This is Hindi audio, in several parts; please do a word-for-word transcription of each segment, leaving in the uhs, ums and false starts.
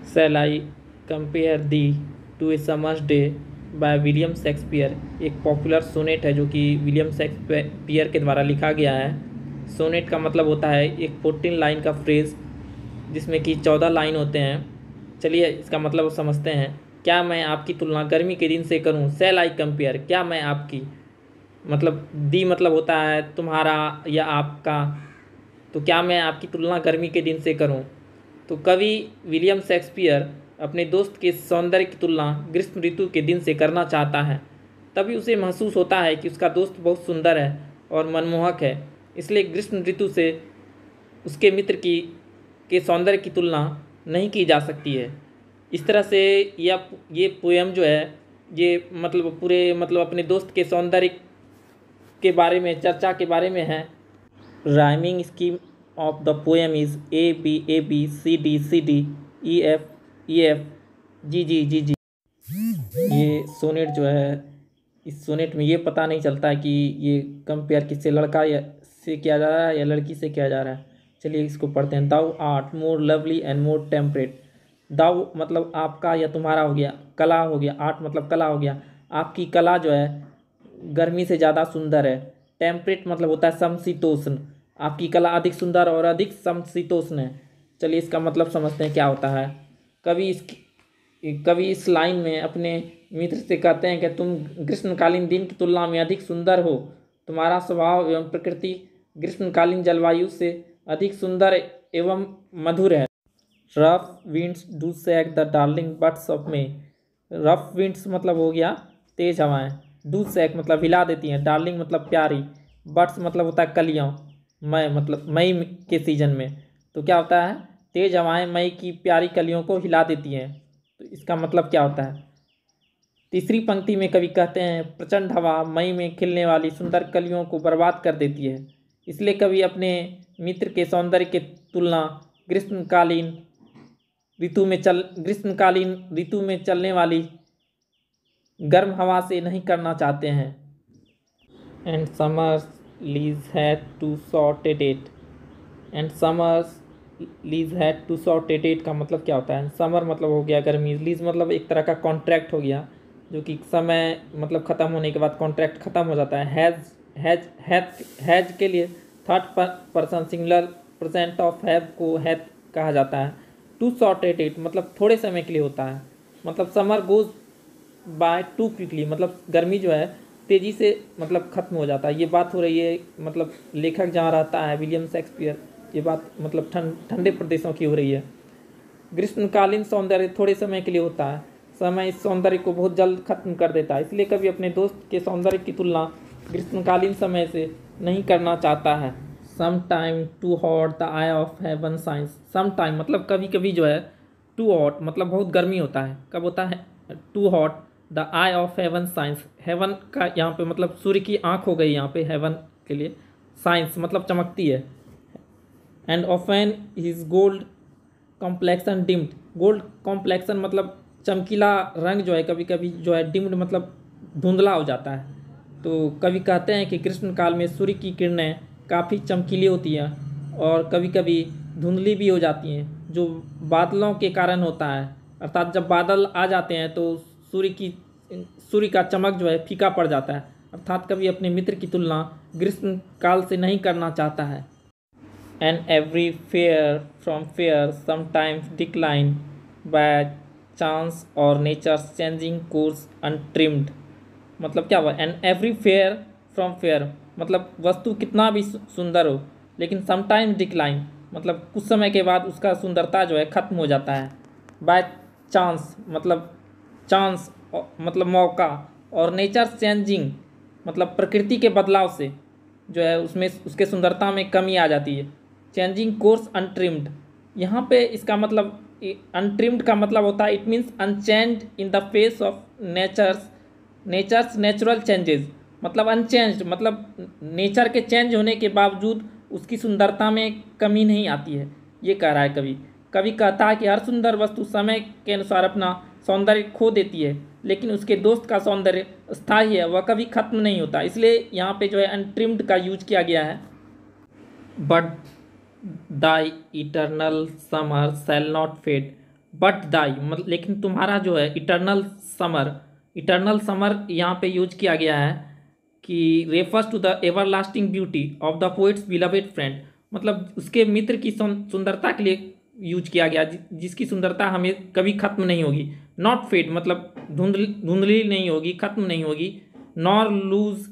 Shell I compare thee to a summer's day by William Shakespeare. एक पॉपुलर सोनेट है जो कि विलियम शेक्सपियर के द्वारा लिखा गया है। सोनेट का मतलब होता है एक फोर्टीन लाइन का फ्रेज जिसमें कि चौदह लाइन होते हैं। चलिए इसका मतलब समझते हैं। क्या मैं आपकी तुलना गर्मी के दिन से करूं? शैल आई कंपेयर, क्या मैं आपकी, मतलब दी मतलब होता है तुम्हारा या आपका, तो क्या मैं आपकी तुलना गर्मी के दिन से करूं? तो कवि विलियम शेक्सपियर अपने दोस्त के सौंदर्य की तुलना ग्रीष्म ऋतु के दिन से करना चाहता है। तभी उसे महसूस होता है कि उसका दोस्त बहुत सुंदर है और मनमोहक है, इसलिए ग्रीष्म ऋतु से उसके मित्र की के सौंदर्य की तुलना नहीं की जा सकती है। इस तरह से यह ये पोएम जो है ये मतलब पूरे मतलब अपने दोस्त के सौंदर्य के बारे में, चर्चा के बारे में है। Rhyming scheme of the poem is A B A B C D C D E F E F G G G G. ये सोनेट जो है, इस सोनेट में ये पता नहीं चलता है कि ये कंपेयर किससे, लड़का या से किया जा रहा है या लड़की से किया जा रहा है। चलिए इसको पढ़ते हैं। Thou art more lovely and more temperate. Thou मतलब आपका या तुम्हारा हो गया, कला हो गया, आर्ट मतलब कला हो गया। आपकी कला जो है गर्मी से ज़्यादा सुंदर है। टेम्परेट मतलब होता है समशीतोष्ण। आपकी कला अधिक सुंदर और अधिक समशीतोष्ण है। चलिए इसका मतलब समझते हैं क्या होता है। कभी इस कभी इस लाइन में अपने मित्र से कहते हैं कि तुम ग्रीष्मकालीन दिन की तुलना में अधिक सुंदर हो। तुम्हारा स्वभाव एवं प्रकृति ग्रीष्मकालीन जलवायु से अधिक सुंदर एवं मधुर है। Rough winds do shake the darling buds of May. Rough winds मतलब हो गया तेज हवाएं, डू शेक मतलब हिला देती हैं, डार्लिंग मतलब प्यारी, बड्स मतलब होता है कलियां, मई मतलब मई के सीजन में। तो क्या होता है, तेज हवाएं मई की प्यारी कलियों को हिला देती हैं। तो इसका मतलब क्या होता है। तीसरी पंक्ति में कवि कहते हैं प्रचंड हवा मई में खिलने वाली सुंदर कलियों को बर्बाद कर देती है। इसलिए कवि अपने मित्र के सौंदर्य की तुलना ग्रीष्मकालीन ऋतु में चल ग्रीष्मकालीन ऋतु में चलने वाली गर्म हवा से नहीं करना चाहते हैं। And summer's lease had to sort it and summer's lease had to sort it का मतलब क्या होता है। समर मतलब हो गया गर्मी, लीज मतलब एक तरह का कॉन्ट्रैक्ट हो गया जो कि समय मतलब ख़त्म होने के बाद कॉन्ट्रैक्ट ख़त्म हो जाता है। हैज़ हैज हैज हैज के लिए third person singular present of have को हैज कहा जाता है। टू सॉर्टेड इट मतलब थोड़े समय के लिए होता है। मतलब summer goes by too quickly मतलब गर्मी जो है तेज़ी से मतलब ख़त्म हो जाता है। ये बात हो रही है मतलब लेखक जहाँ रहता है विलियम शेक्सपियर, ये बात मतलब ठंड ठंडे प्रदेशों की हो रही है। ग्रीष्मकालीन सौंदर्य थोड़े समय के लिए होता है, समय इस सौंदर्य को बहुत जल्द खत्म कर देता है। इसलिए कभी अपने दोस्त के सौंदर्य की तुलना ग्रीष्मकालीन समय से नहीं करना चाहता है। Sometime too hot the eye of heaven shines. Sometime मतलब कभी कभी जो है, टू हॉट मतलब बहुत गर्मी होता है। कब होता है, too hot the eye of heaven shines. Heaven का यहाँ पे मतलब सूर्य की आँख हो गई यहाँ पे हेवन के लिए, साइंस मतलब चमकती है। And often his gold complexion dimmed. Gold complexion मतलब चमकीला रंग जो है कभी कभी जो है डिम्ड मतलब धुंधला हो जाता है। तो कभी कहते हैं कि ग्रीष्मकाल में सूर्य की किरणें काफ़ी चमकीली होती हैं और कभी कभी धुंधली भी हो जाती हैं, जो बादलों के कारण होता है। अर्थात जब बादल आ जाते हैं तो सूर्य की सूर्य का चमक जो है फीका पड़ जाता है। अर्थात कभी अपने मित्र की तुलना ग्रीष्मकाल से नहीं करना चाहता है। And every fair from fair sometimes decline by chance or nature's changing course untrimmed। मतलब क्या हुआ, and every fair from fair मतलब वस्तु कितना भी सुंदर हो लेकिन समटाइम्स डिक्लाइन मतलब कुछ समय के बाद उसका सुंदरता जो है ख़त्म हो जाता है। बाय चांस मतलब चांस मतलब मौका, और नेचर चेंजिंग मतलब प्रकृति के बदलाव से जो है उसमें उसके सुंदरता में कमी आ जाती है। चेंजिंग कोर्स अनट्रिम्ड, यहाँ पे इसका मतलब अनट्रिम्ड का मतलब होता है it means unchanged in the face of nature's nature's natural changes. मतलब अनचेंज्ड मतलब नेचर के चेंज होने के बावजूद उसकी सुंदरता में कमी नहीं आती है, ये कह रहा है कवि। कवि कहता है कि हर सुंदर वस्तु समय के अनुसार अपना सौंदर्य खो देती है, लेकिन उसके दोस्त का सौंदर्य स्थायी है, वह कभी खत्म नहीं होता। इसलिए यहाँ पे जो है अनट्रिम्ड का यूज किया गया है। But the eternal summer shall not fade but thy मतलब लेकिन तुम्हारा जो है इटर्नल समर, इटर्नल समर यहाँ पे यूज किया गया है कि refers to the everlasting beauty of the poet's beloved friend, मतलब उसके मित्र की सुं- सुंदरता के लिए यूज किया गया, जि, जिसकी सुंदरता हमें कभी खत्म नहीं होगी। नॉट फेड मतलब धुंधली धुंधली नहीं होगी, खत्म नहीं होगी। Nor lose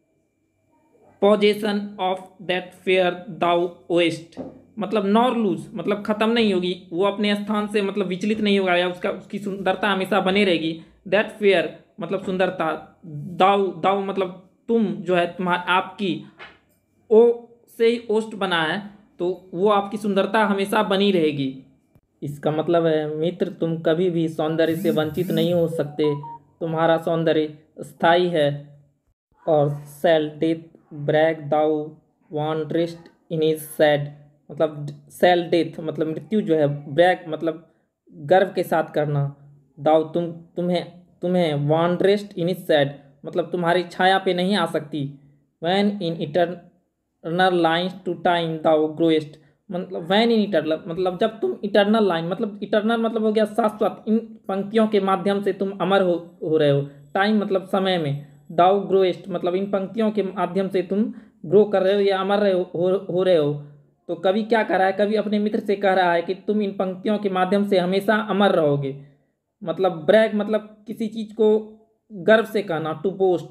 possession of that fair thou owest, मतलब नॉर लूज मतलब खत्म नहीं होगी, वो अपने स्थान से मतलब विचलित नहीं होगा, या उसका उसकी सुंदरता हमेशा बनी रहेगी। दैट फेयर मतलब सुंदरता, दाउ दाउ मतलब तुम जो है तुम्हारा आपकी, ओ से ही ओस्ट बना है, तो वो आपकी सुंदरता हमेशा बनी रहेगी। इसका मतलब है मित्र तुम कभी भी सौंदर्य से वंचित नहीं हो सकते, तुम्हारा सौंदर्य स्थायी है। और shall death brag thou wanderest in his shade, मतलब सेल डेथ मतलब मृत्यु जो है, ब्रैक मतलब गर्व के साथ करना, दाउ तुम तुम्हें तुम्हें wanderest in his shade मतलब तुम्हारी छाया पे नहीं आ सकती। When in eternal lines to time thou growest, मतलब वैन इन इटर्नल मतलब जब तुम इटर्नल लाइन मतलब इटर्नल मतलब हो गया शाश्वत, इन पंक्तियों के माध्यम से तुम अमर हो हो रहे हो। टाइम मतलब समय में, दाउ ग्रोएस्ट मतलब इन पंक्तियों के माध्यम से तुम ग्रो कर रहे हो या अमर रहे हो, हो, हो रहे हो। तो कवि क्या कह रहा है, कवि अपने मित्र से कह रहा है कि तुम इन पंक्तियों के माध्यम से हमेशा अमर रहोगे। मतलब ब्रैग मतलब किसी चीज को गर्व से कहना, टू बोस्ट।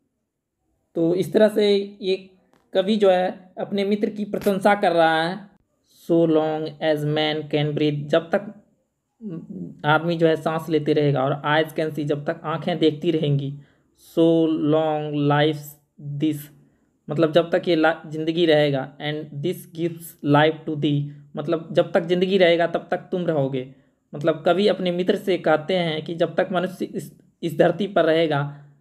तो इस तरह से ये कवि जो है अपने मित्र की प्रशंसा कर रहा है। So long as men can breathe, जब तक आदमी जो है सांस लेते रहेगा, और आइज कैन सी जब तक आंखें देखती रहेंगी। सो लॉन्ग लाइफ दिस मतलब जब तक ये जिंदगी रहेगा, and this gives life to thee मतलब जब तक जिंदगी रहेगा तब तक तुम रहोगे। मतलब कवि अपने मित्र से कहते हैं कि जब तक मनुष्य इस इस धरती पर रहेगा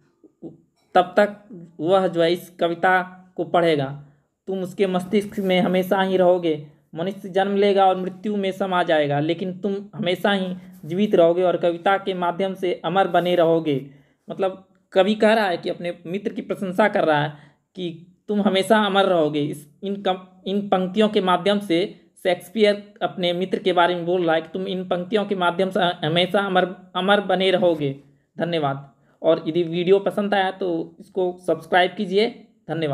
तब तक वह जो है इस कविता को पढ़ेगा, तुम उसके मस्तिष्क में हमेशा ही रहोगे। मनुष्य जन्म लेगा और मृत्यु में समा जाएगा, लेकिन तुम हमेशा ही जीवित रहोगे और कविता के माध्यम से अमर बने रहोगे। मतलब कवि कह रहा है कि अपने मित्र की प्रशंसा कर रहा है कि तुम हमेशा अमर रहोगे। इस इन कम इन पंक्तियों के माध्यम से शेक्सपियर अपने मित्र के बारे में बोल रहा है कि तुम इन पंक्तियों के माध्यम से हमेशा अमर अमर बने रहोगे। धन्यवाद। और यदि वीडियो पसंद आया तो इसको सब्सक्राइब कीजिए। धन्यवाद।